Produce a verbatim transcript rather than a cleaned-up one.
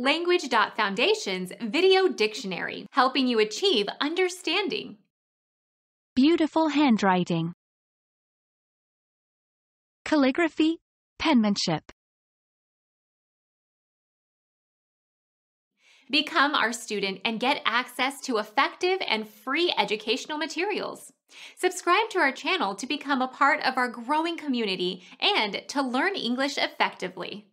Language.Foundation's Video Dictionary, helping you achieve understanding. Beautiful handwriting. Calligraphy, penmanship. Become our student and get access to effective and free educational materials. Subscribe to our channel to become a part of our growing community and to learn English effectively.